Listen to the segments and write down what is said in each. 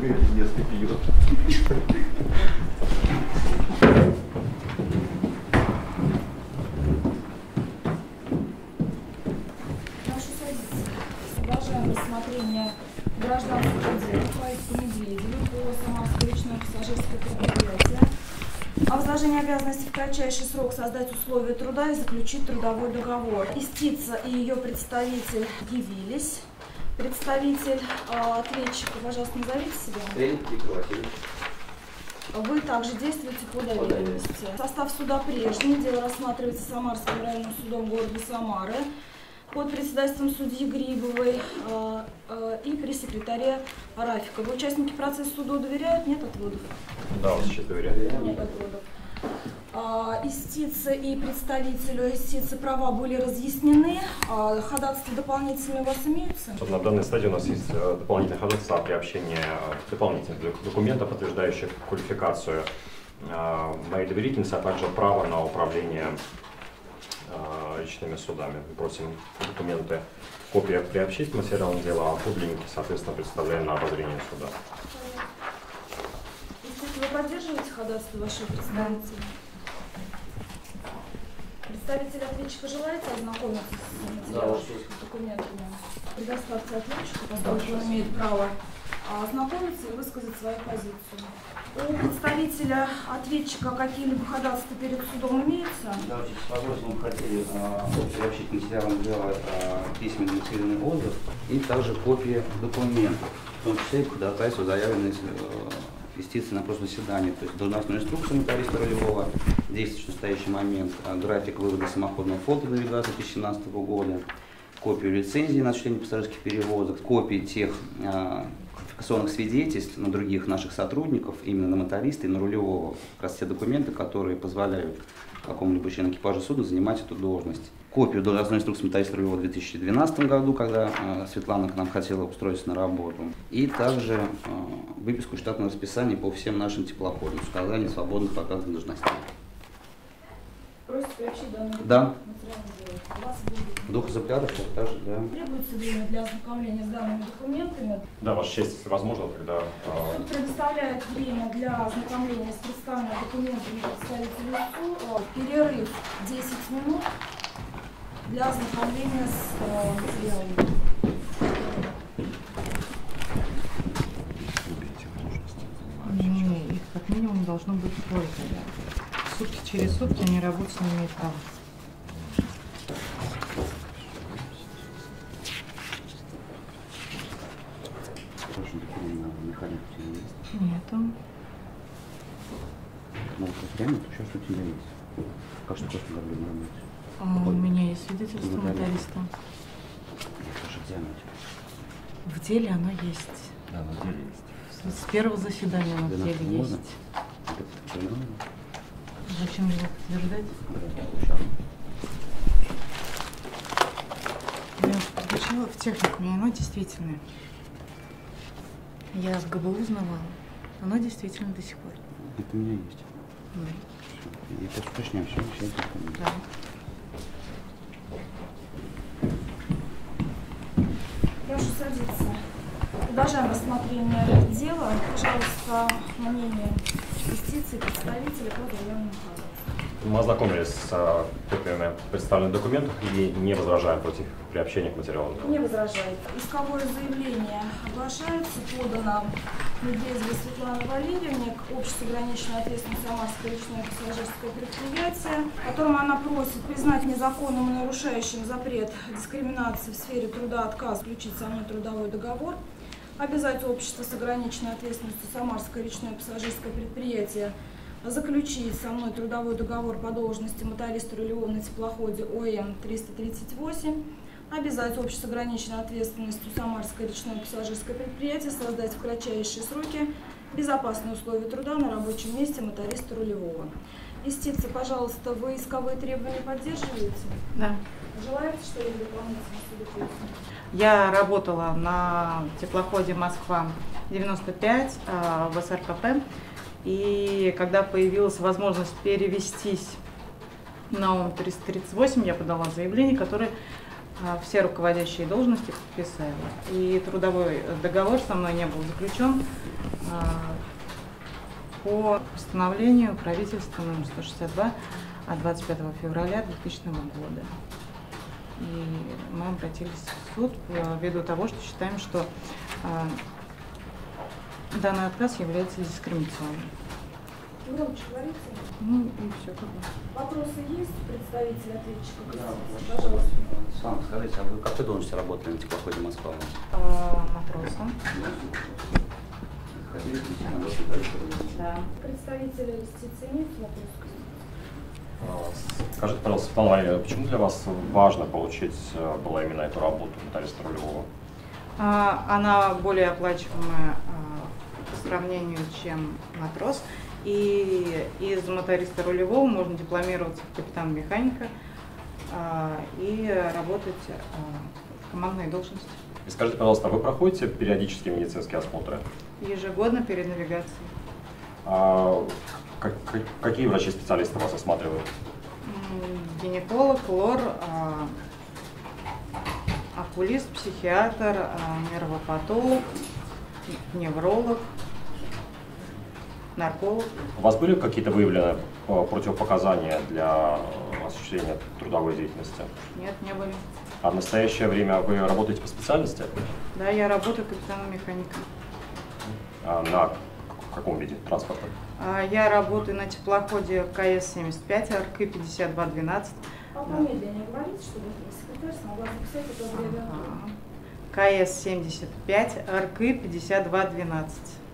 если пьет. Продолжаем рассмотрение гражданского дела по иску Медведевой по Самарской речной пассажирской предприятии о возложении обязанности в кратчайший срок создать условия труда и заключить трудовой договор. Истица и ее представитель явились. Представитель ответчика, пожалуйста, назовите себя. Вы также действуете по доверенности. Состав суда прежний. Дело рассматривается Самарским районным судом города Самары под председательством судьи Грибовой и пресс-секретаря Рафикова. Участники процесса суду доверяют? Нет отводов? Да, он сейчас доверяет. Нет отводов. Истице и представителю истицы права были разъяснены. Ходатайства дополнительные у вас имеются? На данной стадии у нас есть дополнительное ходатайство о приобщении дополнительных документов, подтверждающих квалификацию моей доверительницы, а также право на управление личными судами. Мы просим документы, копия приобщить к материалам дела, а подлинники, соответственно, представляем на обозрение суда. Вы поддерживаете ходатайство вашего представителя? Представитель ответчика желаете ознакомиться с материалами, документами? Предоставьте ответчику, поскольку он имеет право ознакомиться и высказать свою позицию. У представителя ответчика какие-либо ходатайства перед судом имеются? Да, с возможностью мы хотели приобщить к материалам дела письменный мотивированный отзыв и также копии документов, в том числе и ходатайство, заявленное истицы на прошлом заседании, то есть должностную инструкцию нотариста ролевого, действующий в настоящий момент, график вывода самоходного флота до навигации 2017 года, копию лицензии на осуществление пассажирских перевозок, копии тех квалификационных свидетельств на других наших сотрудников, именно на моториста и на рулевого, как раз те документы, которые позволяют какому-либо члену экипажа судна занимать эту должность. Копию должностной инструкции моториста рулевого в 2012 году, когда Светлана к нам хотела устроиться на работу. И также выписку штатного расписания по всем нашим теплоходам с указанием свободных показанных должностей. Просите приобщить данный Да. материальное дело. У вас будет... Дух экземпляров также, да. Требуется время для ознакомления с данными документами. Да, Ваша честь, если возможно, тогда... Суд предоставляет время для ознакомления с представленными документами представителю СУ. Перерыв 10 минут для ознакомления с материалами. Их как минимум должно быть трое. Сутки через сутки они работать не имеют права. Нету. Может, прямо еще что-то есть. Как что просто говорю на работе. У меня есть свидетельство нотариста. Где оно? В деле оно есть. Да, на деле есть. С первого заседания оно в деле есть. Зачем его подтверждать? Я подключила в технику, и оно действительно. Я в ГБУ узнавала. Оно действительно до сих пор. Это у меня есть. Я просто уточняю все это. Да. Прошу садиться. Продолжаем рассмотрение дела. Пожалуйста, мнение юстиции, представителя по заявленному ходатайству. Мы ознакомились с копиями представленных документов и не возражаем против приобщения к материалам дела. Не возражает. Исковое заявление оглашается, подано Медведевой Светлане Валерьевне к обществу ограниченной ответственности Самарское речное пассажирское предприятие, в котором она просит признать незаконным и нарушающим запрет дискриминации в сфере труда отказ заключить со мной трудовой договор, обязать общество с ограниченной ответственностью Самарское речное пассажирское предприятие заключить со мной трудовой договор по должности моториста рулевого на теплоходе ОМ-338, обязать общество с ограниченной ответственностью Самарское речное пассажирское предприятие создать в кратчайшие сроки безопасные условия труда на рабочем месте моториста рулевого. Истица, пожалуйста, вы исковые требования поддерживаете? Да. Желаете что-либо дополнительно суду пояснить? Я работала на теплоходе Москва-95 в СРКП. И когда появилась возможность перевестись на ОМ-338, я подала заявление, которое все руководящие должности подписали. И трудовой договор со мной не был заключен по постановлению правительства номер 162 от 25 февраля 2000 года. И мы обратились в суд ввиду того, что считаем, что данный отказ является дискриминационным. Громче говорите. Ну и все как бы. Вопросы есть? Представитель ответчика? Да, Пожалуйста. Сам скажите, а вы в какой должности работали на теплоходе Москва? Матросом. Да. Представитель юстиции имеет вопрос? Скажите, пожалуйста, Светлана Валерьевна, почему для вас важно получить было именно эту работу металлиста рулевого? Она более оплачиваемая по сравнению, чем матрос. И из моториста рулевого можно дипломироваться в капитан-механика и работать в командной должности. И скажите, пожалуйста, вы проходите периодические медицинские осмотры? Ежегодно перед навигацией. Какие врачи-специалисты вас осматривают? Гинеколог, лор, окулист, психиатр, нервопатолог, невролог, нарколог. У вас были какие-то выявлены противопоказания для осуществления трудовой деятельности? Нет, не были. А в настоящее время вы работаете по специальности? Да, я работаю капитаном-механиком. На каком виде транспорта? Я работаю на теплоходе КС-75, РК-5212. Помедленнее говорите, чтобы секретарь смогла записать эту аббревиатуру. КС-75, РК-5212.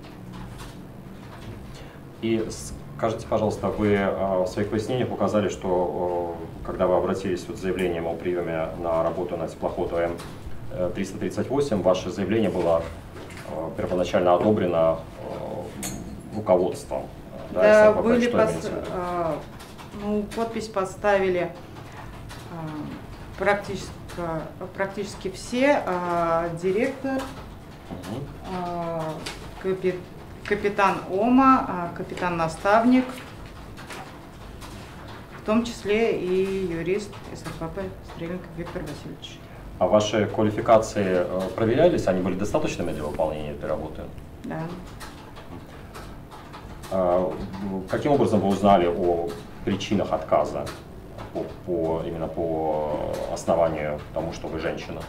И скажите, пожалуйста, вы в своих пояснениях указали, что когда вы обратились с заявлением о приеме на работу на теплоход ОМ-338, ваше заявление было первоначально одобрено руководством. Да, были подпись поставили практически все, директор, капитан ОМА, капитан-наставник, в том числе и юрист СРПП Стрельников Виктор Васильевич. А ваши квалификации проверялись? Они были достаточными для выполнения этой работы? Да. Каким образом вы узнали о причинах отказа именно по основанию тому, что вы женщина?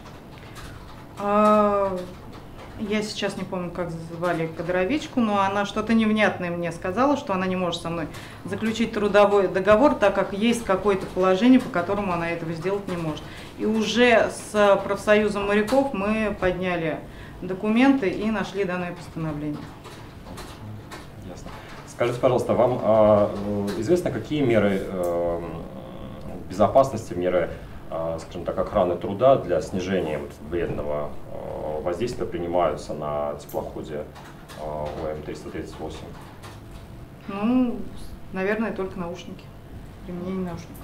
Я сейчас не помню, как звали кадровичку, но она что-то невнятное мне сказала, что она не может со мной заключить трудовой договор, так как есть какое-то положение, по которому она этого сделать не может. И уже с профсоюзом моряков мы подняли документы и нашли данное постановление. Ясно. Скажите, пожалуйста, вам известно, какие меры безопасности, меры, скажем так, охраны труда для снижения вредного воздействия принимаются на теплоходе ОМ-338? Ну, наверное, только наушники, применение наушников.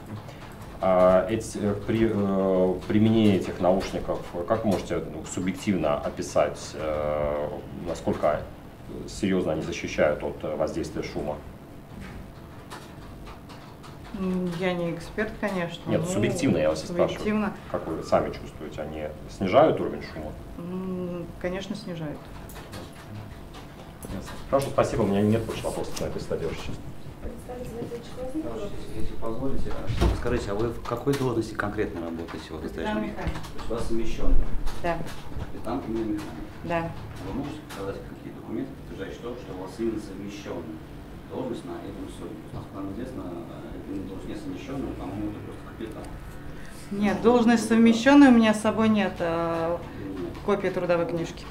При применении этих наушников, как можете субъективно описать, насколько серьезно они защищают от воздействия шума? Я не эксперт, конечно. Нет, субъективно я вас спрашиваю. Как вы сами чувствуете, они снижают уровень шума? Конечно, снижают. Хорошо, спасибо. У меня нет больше вопросов на этой стадии. Если позволите, скажите, а вы в какой должности конкретно работаете в настоящем момент? У вас совмещенный? Да. Капитан и механик? Да. Вы можете показать какие документы, подтверждающие то, что у вас именно совмещенная должность на этом суде? Насколько нам известно, должность не совмещенная, по-моему, это просто капитан. Нет, должность совмещенная у меня с собой нет. Копия трудовой книжки.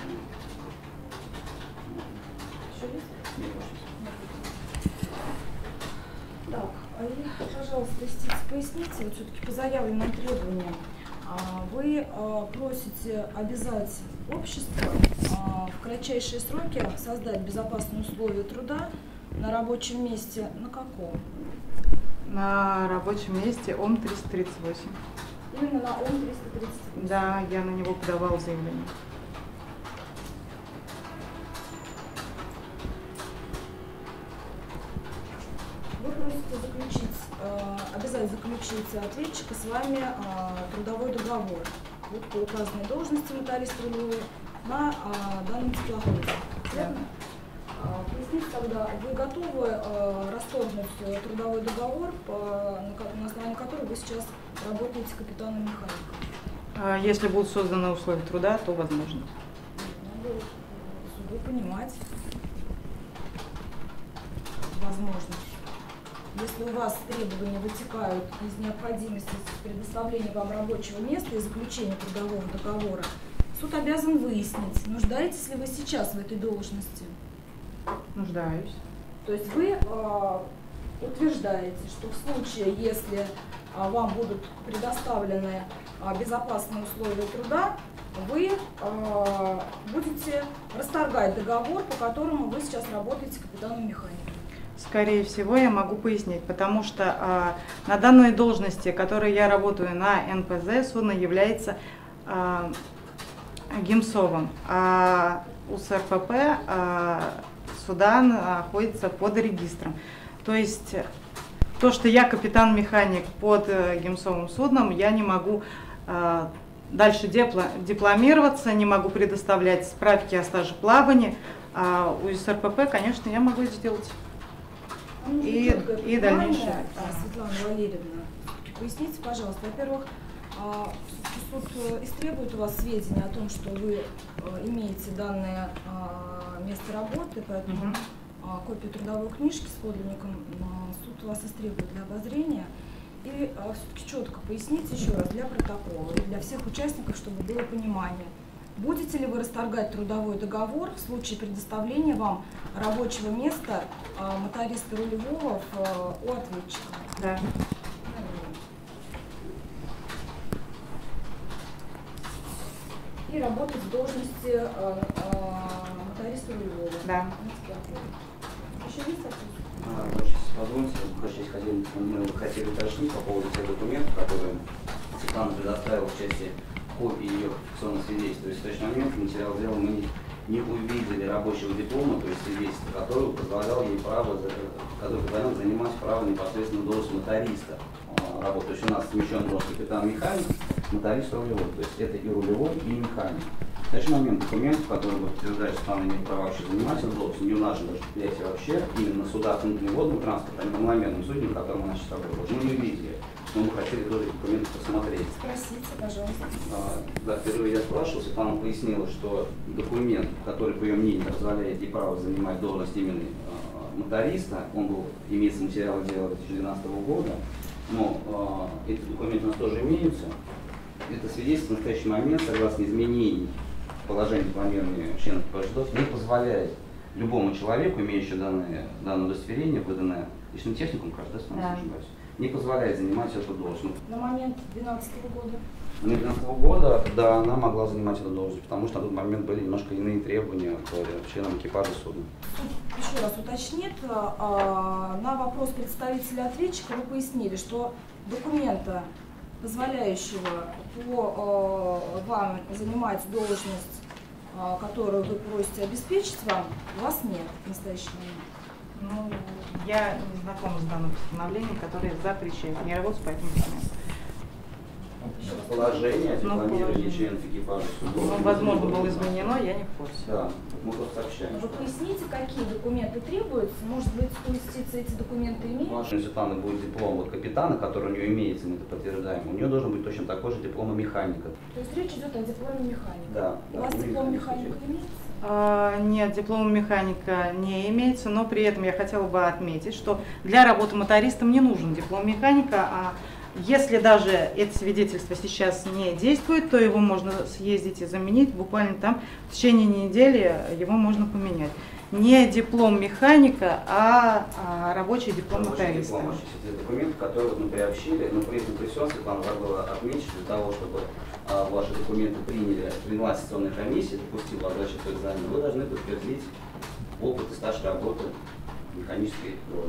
Так, пожалуйста, поясните, вот все-таки по заявленным требованиям, вы просите обязать общество в кратчайшие сроки создать безопасные условия труда на рабочем месте. На каком? На рабочем месте ОМ-338. Именно на ОМ-338? Да, я на него подавала заявление. Вы просите заключить подписать, заключить ответчика с вами трудовой договор вот по указанной должности моториста рулевого на данном теплоходе. Верно? Поясните тогда, вы готовы расторгнуть трудовой договор, на основании которого вы сейчас работаете капитаном-механиком? Если будут созданы условия труда, то возможно. Надо суду понимать возможность. Если у вас требования вытекают из необходимости предоставления вам рабочего места и заключения трудового договора, суд обязан выяснить, нуждаетесь ли вы сейчас в этой должности. Нуждаюсь. То есть вы утверждаете, что в случае, если вам будут предоставлены безопасные условия труда, вы будете расторгать договор, по которому вы сейчас работаете капитаном-механиком. Скорее всего, я могу пояснить, потому что на данной должности, которой я работаю на НПЗ, судно является ГИМСОВом, а УСРПП суда находится под регистром. То есть то, что я капитан-механик под ГИМСОВым судном, я не могу дальше дипломироваться, не могу предоставлять справки о стаже плавания. А у УСРПП, конечно, я могу это сделать. И дальнейшее. Светлана Валерьевна, поясните, пожалуйста, во-первых, суд истребует у вас сведения о том, что вы имеете данное место работы, поэтому копию трудовой книжки с подлинником суд у вас истребует для обозрения. И все-таки четко поясните еще раз для протокола и для всех участников, чтобы было понимание. Будете ли вы расторгать трудовой договор в случае предоставления вам рабочего места моториста рулевого у ответчика? Да. И работать в должности моториста рулевого? Да. Еще есть вопрос? Позвольте, мы хотели уточнить по поводу тех документов, которые Светлана предоставила в части копии ее фиксационных свидетельств. То есть в точный момент материал дела мы не увидели рабочего диплома, то есть свидетельства, который позволял ей занимать право непосредственно должность моториста работы. То есть у нас смещен должность капитан-механик, моторист рулевой. То есть это и рулевой, и механик. В следующий момент документов, которые подтверждают, что она имеет право вообще занимать эту должность, не у нашего предприятия вообще, именно на судах внутреннего водного транспорта, а не на маломерном судне, на котором она сейчас работает. Мы не увидели, но мы хотели тоже документы посмотреть. Спросите, пожалуйста. Да, впервые я спрашивал, Светлана пояснила, что документ, который, по ее мнению, позволяет ей право занимать должность именно моториста, он имеется материалы дела 2012 года, но эти документы у нас тоже имеются. Это свидетельство в настоящий момент, согласно изменений положения планирования членов ПЖД, не позволяет любому человеку, имеющему данное удостоверение, выданное личным техникум, кажется, не ошибаюсь, не позволяет занимать эту должность. На момент 2012 года? На 2012 года, да, она могла занимать эту должность, потому что на тот момент были немножко иные требования к членам экипажа судна. Еще раз уточнит, на вопрос представителя ответчика вы пояснили, что документа, позволяющего вам занимать должность, которую вы просите обеспечить вам, у вас нет в настоящий момент. Ну, я не знакома с данным постановлением, которое запрещает мне работать по этому документу. Положение о дипломировании членов экипажа суда. Возможно, было изменено, я не в курсе. Да, мы просто сообщаем. Вы поясните, какие документы требуются? Может быть, у юстиции эти документы имеют? У нашей Светланы будет диплом капитана, который у нее имеется, мы это подтверждаем. У нее должен быть точно такой же диплом механика. То есть речь идет о дипломе механика? Да. У вас диплом механика имеется? Нет, диплома механика не имеется, но при этом я хотела бы отметить, что для работы мотористом не нужен диплом механика, а если даже это свидетельство сейчас не действует, то его можно съездить и заменить буквально там в течение недели, его можно поменять. Не диплом механика, а рабочий диплом моториста. Это документ, который мы приобщили, но при этом при всем Светлана забыла отметить, для того, чтобы ваши документы приняла сессионная комиссия, допустила обращение к экзамену, вы должны подтвердить опыт и стаж работы механической должности.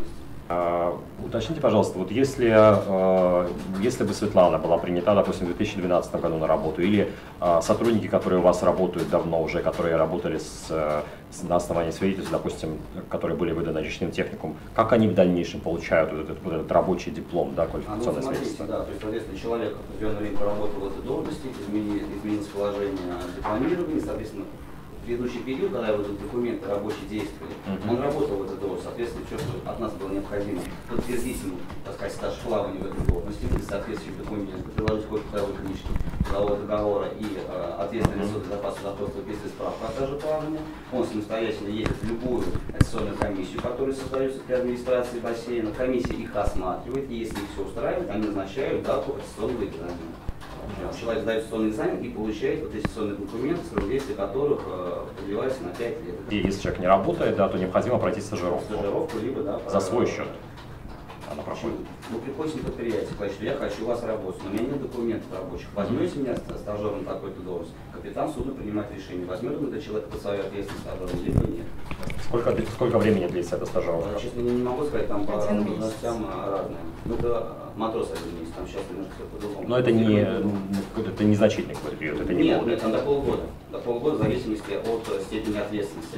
Уточните, пожалуйста, вот если бы Светлана была принята, допустим, в 2012 году на работу, или сотрудники, которые у вас работают давно уже, которые работали на основании свидетельств, допустим, которые были выданы личным техникум, как они в дальнейшем получают вот этот рабочий диплом, да, квалификационное свидетельство? Да, то есть, соответственно, человек в определенное время проработал в этой должности, изменилось положение дипломирования, соответственно, в предыдущий период, когда его документы рабочие действовали, он работал в этой должности, соответственно, все, что от нас было необходимо, подтвердить ему, так сказать, стаж плавания в этой должности, соответствующие документы, приложить копию второй книжки, трудового договора и ответственное лицо безопасности в соответствии с справкой о стаже плавания. Он самостоятельно едет в любую аттестационную комиссию, которая создается для администрации бассейна. Комиссия их осматривает, и если их все устраивает, они назначают дату аттестационного экзамена. Человек сдает аттестационный экзамен и получает вот аттестационный документ, срок действия которых продлевается на 5 лет. И если человек не работает, да, то необходимо пройти стажировку. Стажировку, либо, да, за свой счет. Она проходит. Вы приходите на предприятие, говорите, что я хочу у вас работать, но у меня нет документов рабочих. Возьмете меня стажером на такой-то должность, капитан суда принимает решение, возьмет он этот человек по своей ответственности стажером, либо нет. Сколько времени длится эта стажировка? Честно, я не могу сказать, там по должностям разные. Ну, это матрос 1 месяц, там сейчас немножко все по-другому. Но это незначительный какой-то период, это не Нет, год. это до полгода. До полгода в зависимости от степени ответственности.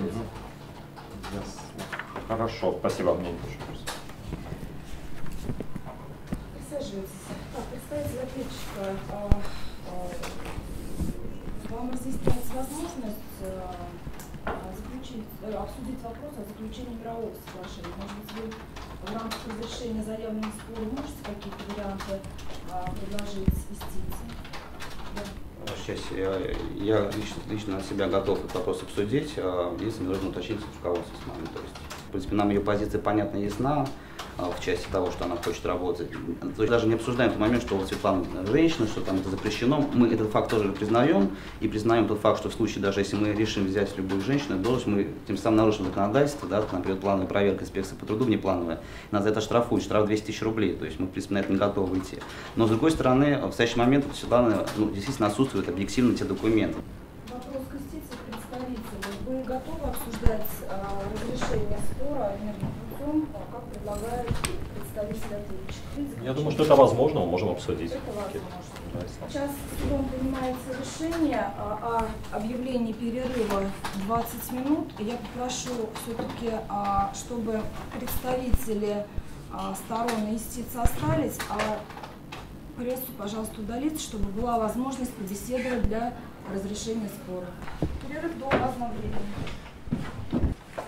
Хорошо, спасибо. Присаживайтесь. Так, представитель ответчика, вам разъясняется возможность обсудить вопрос о заключении мирового соглашения. Может быть, вы в рамках разрешения заявленных споров можете какие-то варианты предложить юстиции? Сейчас я лично на себя готов этот вопрос обсудить, если мне нужно уточнить руководство с нами. То есть, в принципе, нам ее позиция понятна и ясна в части того, что она хочет работать. То есть даже не обсуждаем тот момент, что вот Светлана женщина, что там это запрещено. Мы этот факт тоже признаем, и признаем тот факт, что в случае, даже если мы решим взять любую женщину должность, мы тем самым нарушим законодательство, да, например, плановая проверка инспекции по труду внеплановая, нас за это штрафуют, штраф 200 тысяч рублей, то есть мы, в принципе, на это не готовы идти. Но, с другой стороны, в настоящий момент у Светланы действительно отсутствуют объективно те документы. Вопрос к юстиции представителя. Вы готовы обсуждать разрешение спора мирным путем, как предлагает представитель ответчика? Я думаю, что это возможно, мы можем обсудить. Это возможно. Сейчас судом принимается решение о объявлении перерыва 20 минут. И я попрошу все-таки, чтобы представители сторон юстиции остались, а прессу, пожалуйста, удалиться, чтобы была возможность побеседовать для разрешения спора. Перерыв до указанного времени.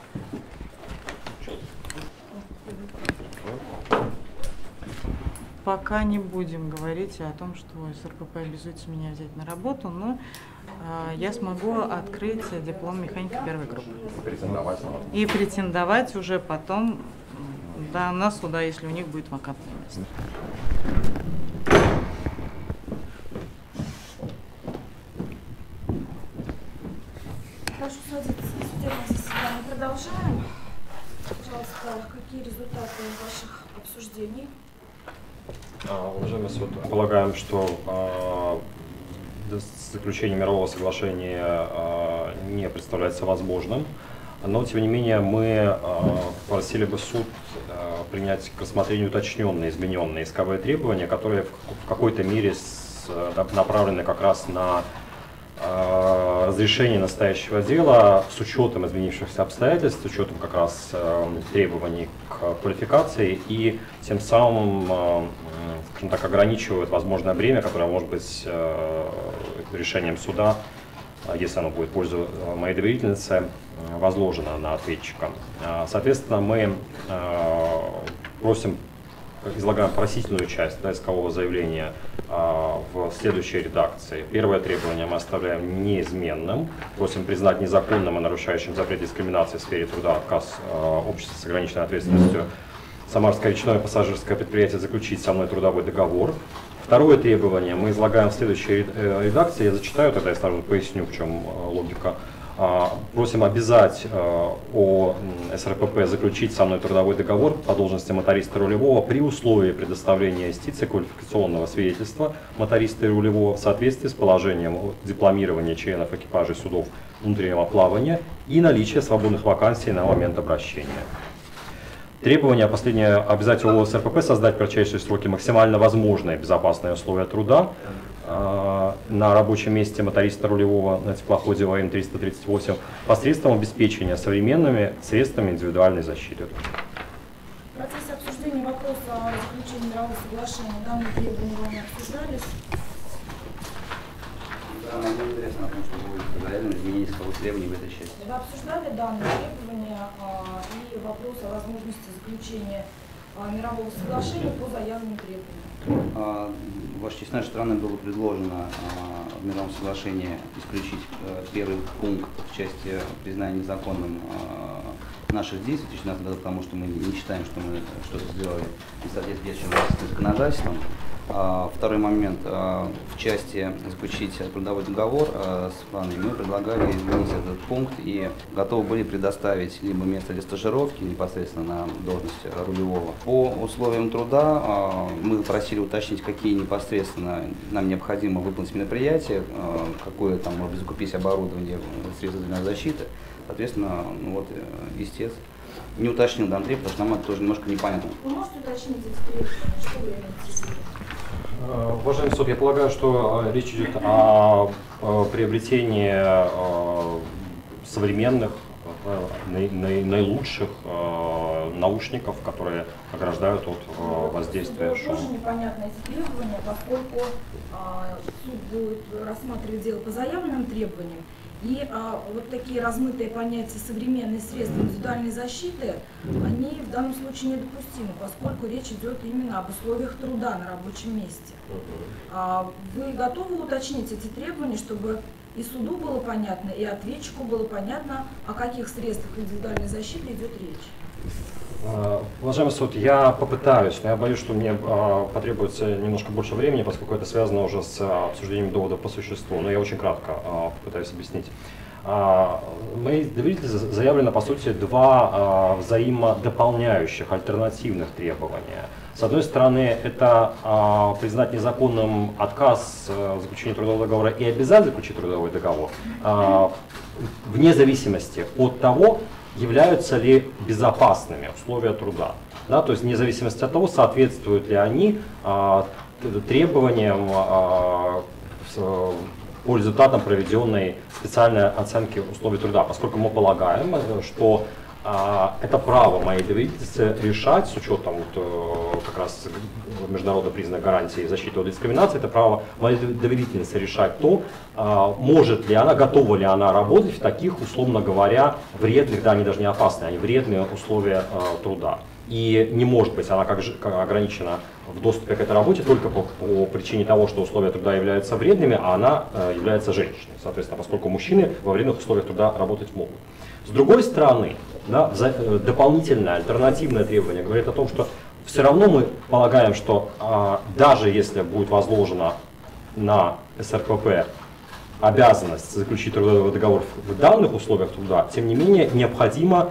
Пока не будем говорить о том, что СРПП обязуется меня взять на работу, но я смогу открыть диплом механика первой группы. Претендовать. И претендовать уже потом на суда, если у них будет вакантное место. Прошу садиться. Судебное заседание продолжаем. Пожалуйста, какие результаты ваших обсуждений? Уважаемый суд, полагаем, что заключение мирового соглашения не представляется возможным, но тем не менее мы просили бы суд принять к рассмотрению уточненные, измененные исковые требования, которые в какой-то мере направлены как раз на разрешение настоящего дела с учетом изменившихся обстоятельств, с учетом как раз требований к квалификации и тем самым, скажем так, ограничивают возможное бремя, которое может быть решением суда, если оно будет в пользу моей доверительницы, возложено на ответчика. Соответственно, мы излагаем просительную часть искового заявления в следующей редакции. Первое требование мы оставляем неизменным. Просим признать незаконным и нарушающим запрет дискриминации в сфере труда отказ общества с ограниченной ответственностью Самарское речное пассажирское предприятие заключить со мной трудовой договор. Второе требование мы излагаем в следующей редакции. Я зачитаю, тогда я сразу поясню, в чем логика. Просим обязать СРПП заключить со мной трудовой договор по должности моториста рулевого при условии предоставления юстиции квалификационного свидетельства моториста и рулевого в соответствии с положением дипломирования членов экипажей судов внутреннего плавания и наличия свободных вакансий на момент обращения. Требование последнее обязательно ООО СРПП создать в кратчайшие сроки максимально возможные безопасные условия труда на рабочем месте моториста рулевого на теплоходе ВМ-338 посредством обеспечения современными средствами индивидуальной защиты. В процессе обсуждения вопроса о заключении мирового соглашения данные требования вами обсуждались? Да, нам интересно, потому что будет заявлено изменение силовых требований в этой части. Вы обсуждали данные требования и вопрос о возможности заключения мирового соглашения по заявленным требованиям? Ваша честь, с нашей стороны было предложено в мировом соглашении исключить первый пункт в части признания незаконным наших действий в 2019 году, потому что мы не считаем, что мы что-то сделали в соответствии с законодательством. Второй момент, в части заключить трудовой договор с вами, мы предлагали изменить этот пункт и готовы были предоставить либо место для стажировки непосредственно на должность рулевого. По условиям труда мы просили уточнить, какие непосредственно нам необходимо выполнить мероприятия, какое там может быть закупить оборудование, средства для защиты. Соответственно, ну вот, истец не уточнил данный требования, потому что нам это тоже немножко непонятно. Вы можете уточнить эти требования, что вы имеете в виду? Уважаемый суд, я полагаю, что речь идет о приобретении современных, наилучших наушников, которые ограждают от воздействия шума. Тоже непонятно эти требования, поскольку суд будет рассматривать дело по заявленным требованиям. И вот такие размытые понятия современные средства индивидуальной защиты, они в данном случае недопустимы, поскольку речь идет именно об условиях труда на рабочем месте. Вы готовы уточнить эти требования, чтобы и суду было понятно, и ответчику было понятно, о каких средствах индивидуальной защиты идет речь? Уважаемый суд, я попытаюсь, но я боюсь, что мне потребуется немножко больше времени, поскольку это связано уже с обсуждением доводов по существу, но я очень кратко попытаюсь объяснить. Мои доверители заявлено, по сути, два взаимодополняющих альтернативных требования. С одной стороны, это признать незаконным отказ в заключении трудового договора и обязать заключить трудовой договор, вне зависимости от того, являются ли безопасными условия труда. Да, то есть вне зависимости от того, соответствуют ли они требованиям по результатам проведенной специальной оценки условий труда, поскольку мы полагаем, что это право моей доверительницы решать с учетом как раз международно признанной гарантии защиты от дискриминации, это право моей доверительницы решать то, может ли она, готова ли она работать в таких, условно говоря, вредных, да, они даже не опасные, они вредные условия труда. И не может быть она как ограничена в доступе к этой работе только по причине того, что условия труда являются вредными, а она является женщиной. Соответственно, поскольку мужчины во вредных условиях труда работать могут. С другой стороны, да, дополнительное, альтернативное требование говорит о том, что все равно мы полагаем, что даже если будет возложена на СРПП обязанность заключить трудовой договор в данных условиях труда, тем не менее необходимо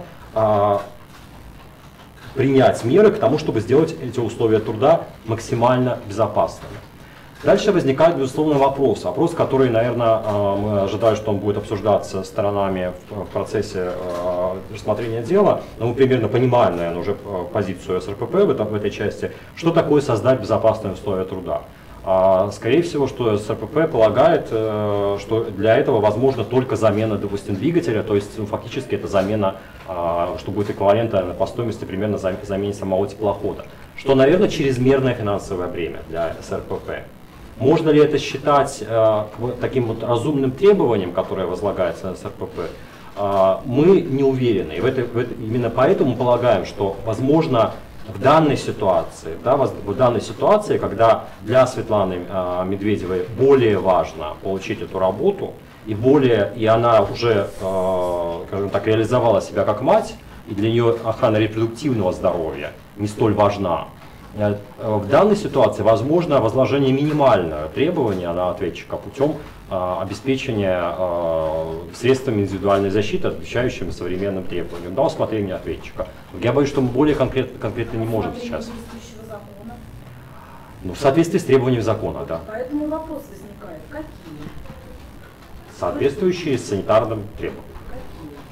принять меры к тому, чтобы сделать эти условия труда максимально безопасными. Дальше возникает, безусловно, вопрос, который, наверное, мы ожидаем, что он будет обсуждаться сторонами в процессе рассмотрения дела, но мы примерно понимаем, наверное, уже позицию СРПП в этой части, что такое создать безопасные условия труда. Скорее всего, что СРПП полагает, что для этого возможна только замена, допустим, двигателя, то есть фактически это замена, что будет эквивалентно по стоимости примерно замене самого теплохода, что, наверное, чрезмерное финансовое бремя для СРПП. Можно ли это считать таким вот разумным требованием, которое возлагается на СРПП? Мы не уверены. И именно поэтому полагаем, что, возможно, в данной ситуации, когда для Светланы Медведевой более важно получить эту работу, и она уже, скажем так, реализовала себя как мать, и для нее охрана репродуктивного здоровья не столь важна. В данной ситуации возможно возложение минимального требования на ответчика путем обеспечения средствами индивидуальной защиты, отвечающими современным требованиям, до усмотрения ответчика. Я боюсь, что мы более конкретно не можем сейчас. Ну, в соответствии с требованиями закона, да. Поэтому вопрос возникает, какие? Соответствующие санитарным требованиям.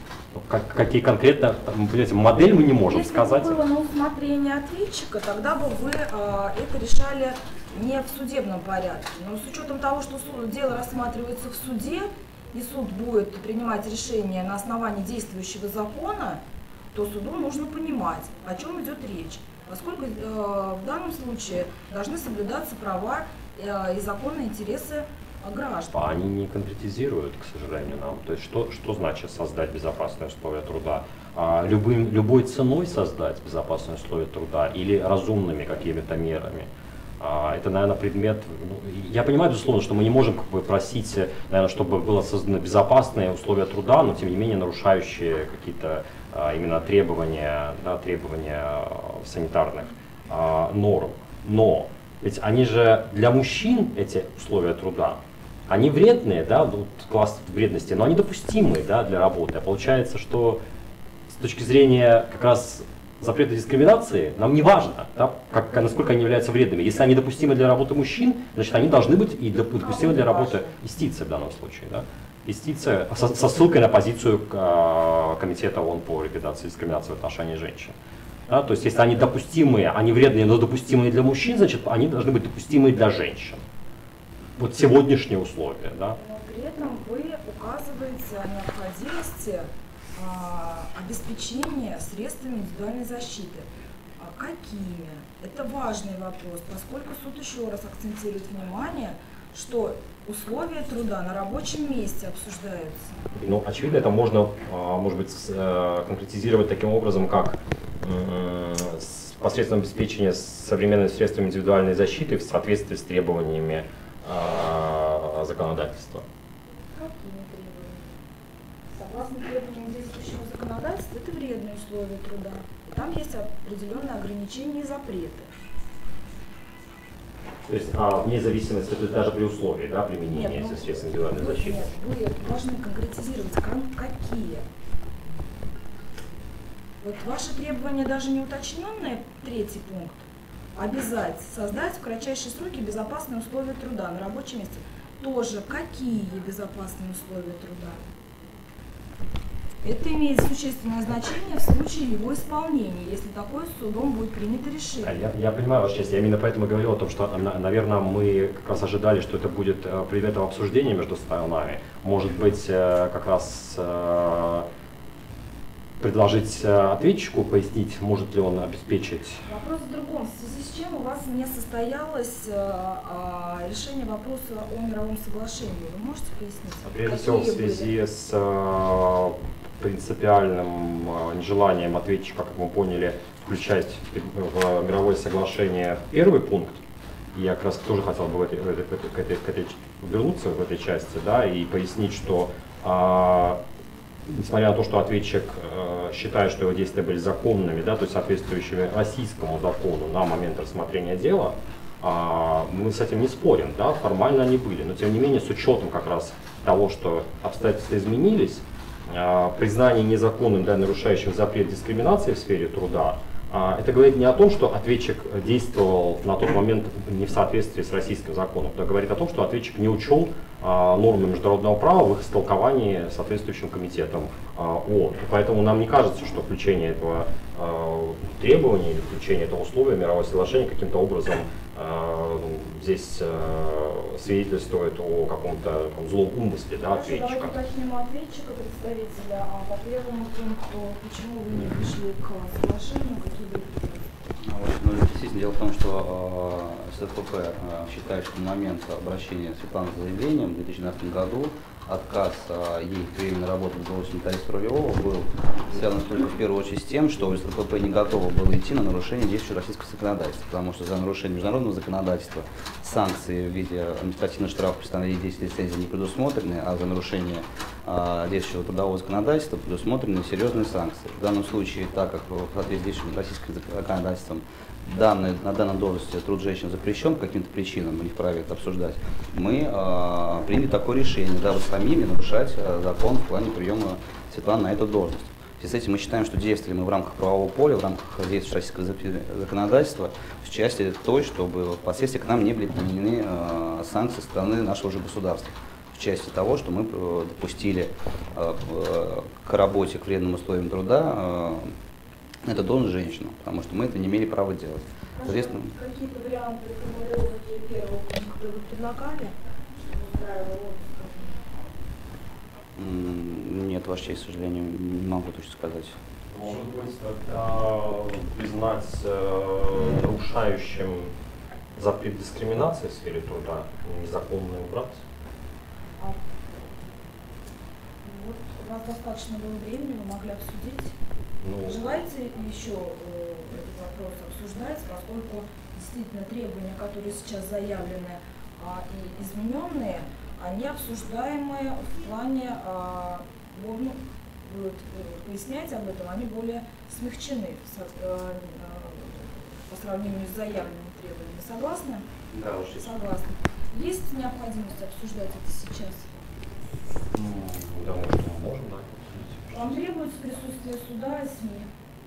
какие конкретно, понимаете, модель мы не можем сказать. Если бы было на усмотрение ответчика, тогда бы вы это решали не в судебном порядке. Но с учетом того, что дело рассматривается в суде, и суд будет принимать решение на основании действующего закона, то суду нужно понимать, о чем идет речь. Поскольку в данном случае должны соблюдаться права и законные интересы граждан. Они не конкретизируют, к сожалению, нам. То есть что значит создать безопасные условия труда? Любой ценой создать безопасные условия труда или разумными какими-то мерами? Это, наверное, предмет... Я понимаю, безусловно, что мы не можем просить, наверное, чтобы было создано безопасные условия труда, но, тем не менее, нарушающие какие-то именно требования санитарных норм. Но ведь они же для мужчин, эти условия труда, они вредные, да, класс вредности, но они допустимые, да, для работы. А получается, что с точки зрения как раз запрета дискриминации нам не важно, да, насколько они являются вредными. Если они допустимы для работы мужчин, значит они должны быть и допустимы для работы юстиции в данном случае. Да. Юстиция со ссылкой на позицию Комитета ООН по ликвидации дискриминации в отношении женщин. Да, то есть если они допустимые, они вредные, но допустимые для мужчин, значит они должны быть допустимые для женщин. Вот сегодняшние условия. Да. Но при этом вы указываете о необходимости обеспечения средствами индивидуальной защиты. Какими? Это важный вопрос, поскольку суд еще раз акцентирует внимание, что условия труда на рабочем месте обсуждаются. Ну, очевидно, это можно, может быть, конкретизировать таким образом, как посредством обеспечения современными средствами индивидуальной защиты в соответствии с требованиями законодательства. Какими требованиями? Согласно требованиям действующего законодательства, это вредные условия труда. И там есть определенные ограничения и запреты. То есть вне зависимости, то есть даже при условии, да, применения этих средств индивидуальной защиты? Нет, вы должны конкретизировать, какие. Вот ваши требования даже не уточненные, третий пункт, обязать создать в кратчайшие сроки безопасные условия труда на рабочем месте. Тоже какие безопасные условия труда? Это имеет существенное значение в случае его исполнения, если такое судом будет принято решение. Я понимаю ваше честь, я именно поэтому говорил о том, что, наверное, мы как раз ожидали, что это будет предметом обсуждения между сторонами. Может быть, как раз предложить ответчику, пояснить, может ли он обеспечить. Вопрос в другом. В связи с чем у вас не состоялось решение вопроса о мировом соглашении? Вы можете пояснить? Прежде всего, в связи с принципиальным нежеланием ответчика, как мы поняли, включать в мировое соглашение первый пункт. И я как раз тоже хотел бы вернуться в этой части, да, и пояснить, что несмотря на то, что ответчик считает, что его действия были законными, да, то есть соответствующими российскому закону на момент рассмотрения дела, мы с этим не спорим, да, формально они были, но тем не менее с учетом как раз того, что обстоятельства изменились, признание незаконным, да, нарушающим запрет дискриминации в сфере труда, это говорит не о том, что ответчик действовал на тот момент не в соответствии с российским законом. Это говорит о том, что ответчик не учел нормы международного права в их истолковании соответствующим комитетом ООН. Поэтому нам не кажется, что включение этого требования или включение этого условия мирового соглашения каким-то образом здесь свидетельствует о каком-то злом умысле, да, ответчика. Давайте уточним ответчика, представителя, по первому пункту, почему вы не пришли к соглашению, какие были Ну, действительно, дело в том, что СФПП считает, что на момент обращения Светланы с заявлением в 2012 году отказ ей в временной работе в должности нотариуса рулевого был связан только в первую очередь с тем, что СФПП не готова было идти на нарушение действующего российского законодательства, потому что за нарушение международного законодательства санкции в виде административных штрафов при установлении действия лицензии не предусмотрены, а за нарушение действующего трудового законодательства предусмотрены серьезные санкции. В данном случае, так как в соответствии с действующим российским законодательством на данной должности труд женщин запрещен по каким-то причинам, мы не вправе это обсуждать, мы приняли такое решение, дабы самим не нарушать закон в плане приема Светланы на эту должность. В связи с этим мы считаем, что действовали мы в рамках правового поля, в рамках действующего российского законодательства, в части той, чтобы впоследствии к нам не были применены санкции со стороны нашего же государства. В части того, что мы допустили к работе, к вредным условиям труда, это должен женщину, потому что мы это не имели права делать. Соответственно, Какие-то варианты формулировки первого пункта вы предлагали? Нет, Ваша честь, к сожалению, не могу точно сказать. Может быть, тогда признать нарушающим запрет дискриминации в сфере труда, незаконно убрать? Вот, у вас достаточно было времени, вы могли обсудить. Ну, Желаете еще этот вопрос обсуждать, поскольку действительно требования, которые сейчас заявлены и измененные, они обсуждаемые в плане, вы поясняете об этом, они более смягчены по сравнению с заявленными требованиями. Согласны? Да, Ваша честь. Согласны. Есть необходимость обсуждать это сейчас? да, можем, да. Вам требуется присутствие суда и СМИ?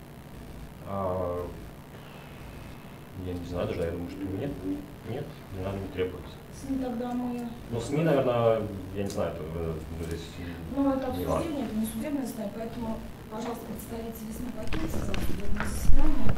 Я не знаю, даже я думаю, что нет. Нет, не надо, не требуется. СМИ тогда мы... Ну, СМИ, наверное, я не знаю, это здесь... Ну, это не обсуждение, это не судебное заседание, поэтому, пожалуйста, представители СМИ покиньте зал судебного заседания.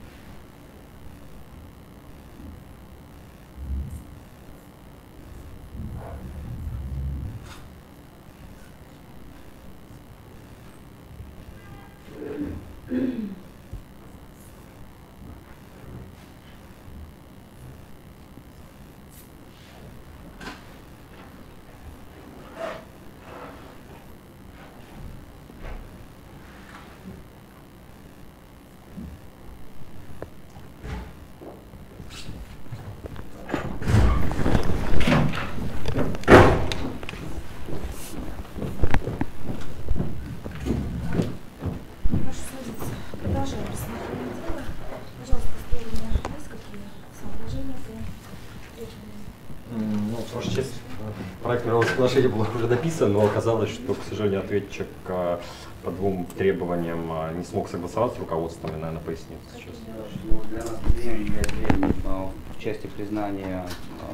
Проект мирового соглашения был уже написан, но оказалось, что, к сожалению, ответчик по двум требованиям не смог согласоваться с руководством, и, наверное, пояснит сейчас. Для нас временем в части признания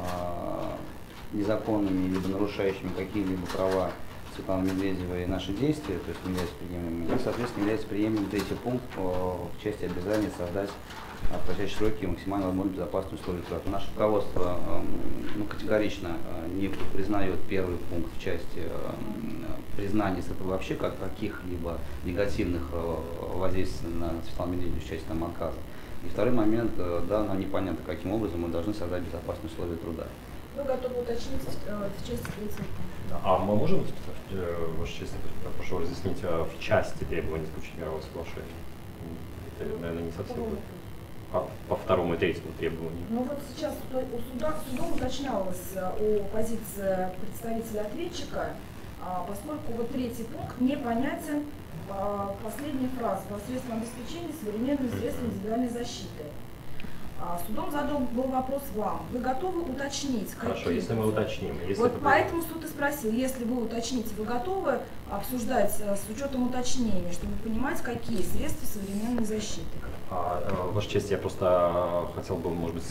незаконными либо нарушающими какие-либо права Светланы Медведевой наши действия, то есть не являются приемлемыми, и, соответственно, является приемлемым третий пункт в части обязания создать в кратчайшие сроки максимально возможно безопасные условия труда. Наше руководство категорично не признает первый пункт в части признания вообще как каких-либо негативных воздействий на Светлану Медведеву в части там отказа. И второй момент, да, нам непонятно, каким образом мы должны создать безопасные условия труда. Вы готовы уточнить в части третьего? А мы можем, Ваша честь, прошу разъяснить в части требований заключения мирового соглашения? Это, наверное, не совсем будет. По второму и третьему требованию. Ну вот сейчас судом уточнялось о позиции представителя ответчика, поскольку вот третий пункт непонятен, последняя фраза «посредством обеспечения современных средств индивидуальной защиты». Судом задал был вопрос вам. Вы готовы уточнить? Хорошо, если мы уточним. Если вот поэтому суд и спросил, если вы уточните, вы готовы обсуждать с учетом уточнений, чтобы понимать, какие средства современной защиты? Ваша честь, я просто хотел бы, может быть,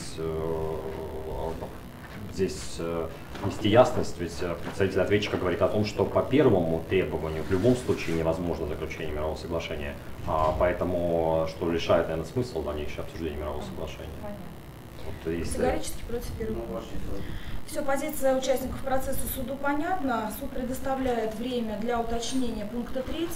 здесь внести ясность, ведь представитель ответчика говорит о том, что по первому требованию в любом случае невозможно заключение мирового соглашения, поэтому что лишает, наверное, смысла дальнейшего обсуждения мирового соглашения. Вот, если... Категорически против первого. Все, позиция участников процесса суду понятна. Суд предоставляет время для уточнения пункта 3.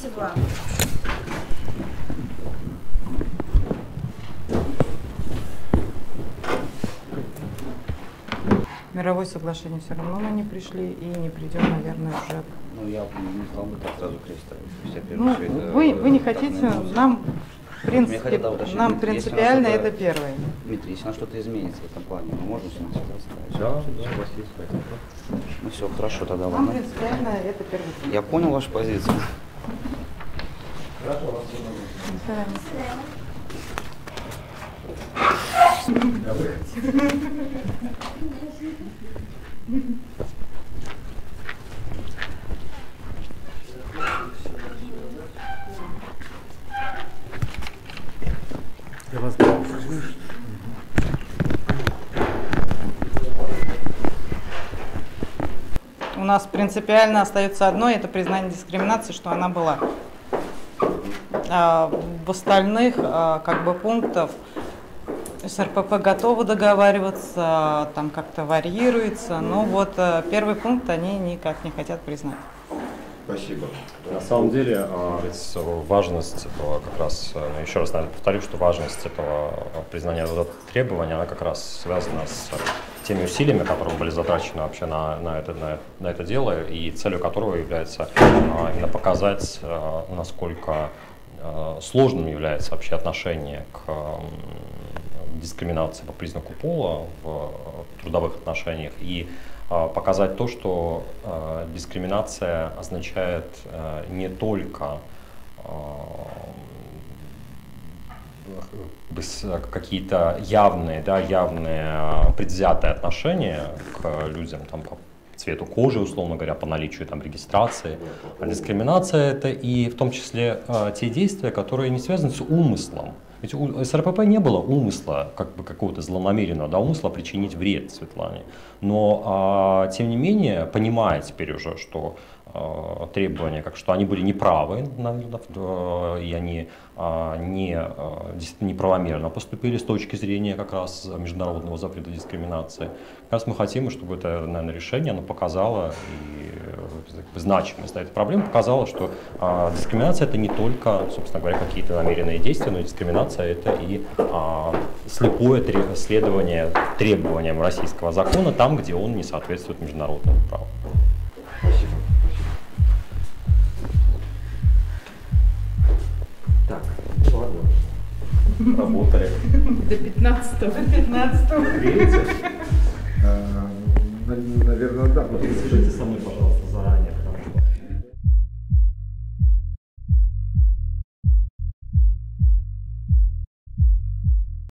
Мировое соглашение все равно мы не пришли и не придем, наверное, уже. Ну, я не стал бы так сразу крестить. Ну, вы не хотите, нам, в принципе, нам принципиально это первое. Дмитрий, если на что-то изменится в этом плане, мы можем с ним согласиться? Да, согласиться. Ну все, хорошо тогда. Нам принципиально это первое. Я понял вашу позицию. Хорошо, вас Я вас У нас принципиально остается одно, это признание дискриминации, что она была. А в остальных как бы пунктов с РПП готовы договариваться, там как-то варьируется, но вот первый пункт они никак не хотят признать. Спасибо. На самом деле, ведь важность этого как раз, еще раз, наверное, повторю, что важность этого признания требования, она как раз связана с теми усилиями, которые были затрачены вообще на это дело, и целью которого является именно показать, насколько сложным является вообще отношение к дискриминации по признаку пола в трудовых отношениях, и показать то, что дискриминация означает не только какие-то явные предвзятые отношения к людям там, по цвету кожи, условно говоря, по наличию там, регистрации. А дискриминация — это и в том числе те действия, которые не связаны с умыслом. Ведь у СРПП не было умысла, как бы какого-то злонамеренного, да, умысла причинить вред Светлане. Но, тем не менее, понимая теперь уже, что требования, что они были неправы, и они действительно неправомерно поступили с точки зрения как раз международного запрета дискриминации. Как раз мы хотим, чтобы это, наверное, решение оно показало и значимость этой проблемы показала, что дискриминация — это не только, собственно говоря, какие-то намеренные действия, но дискриминация — это и слепое следование требованиям российского закона там, где он не соответствует международному праву. Спасибо. Так, ну ладно. Работали. До 15-го. Видите? Наверное, да. Свяжитесь со мной, пожалуйста.